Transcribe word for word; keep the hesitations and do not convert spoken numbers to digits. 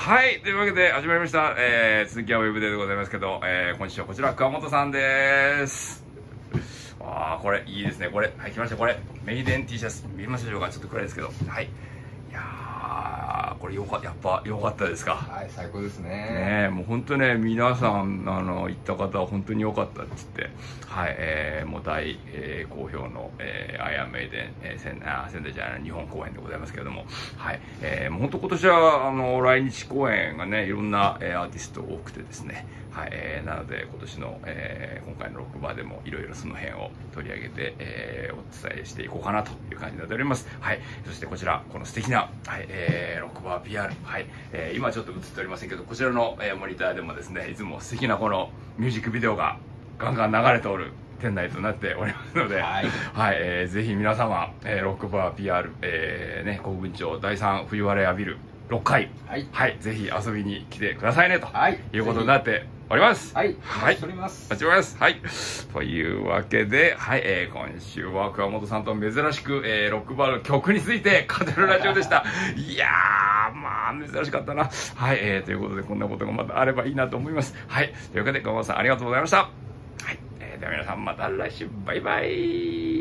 はい。というわけで、始まりました。えー、続きはウェブデーでございますけど、えー、今週はこちら、桑本さんです。あー、これ、いいですね。これ、はい、来ました。これ、メイデン T シャツ。見ましょうか。ちょっと暗いですけど。はい。いやー、これよかった。やっぱ、よかったですか。 はい、最高ですね。 ねえ、もう本当ね、皆さん、あの、行った方は本当に良かったって言って、はい、えー、もう大、えー、好評の、えー、アイアンメイデン、えー、仙あ仙台じゃない、日本公演でございますけれども、はい、えー、もう本当今年は、あの、来日公演がね、いろんな、えー、アーティスト多くてですね、はい、えー、なので今年の、えー、今回のロックバーでもいろいろその辺を取り上げて、えー、お伝えしていこうかなという感じになっております。はい、そしてこちら、この素敵な、はい、えー、ロックバー ピーアール、はい、えー、今ちょっと映っておりませんけど、こちらの、えー、モニターでもですね、いつも素敵なこのミュージックビデオがガンガン流れておる店内となっておりますので、はい、はい、えー、ぜひ皆様、えー、ロックバー ピーアール、えー、ね、国分町だいさん冬晴れ屋ビルろっかい、はい、はい、ぜひ遊びに来てくださいねと、はい、いうことになっております。 はい、はい、お待ちしております。 お待ちしております。はい。というわけで、はい、えー、今週は桑本さんと珍しく、えー、ロックバーの曲について語るラジオでした。いやー、まあ、珍しかったな。はい、えー、ということで、こんなことがまたあればいいなと思います。はい。というわけで、桑本さんありがとうございました。はい。えー、では皆さんまた来週、バイバイ。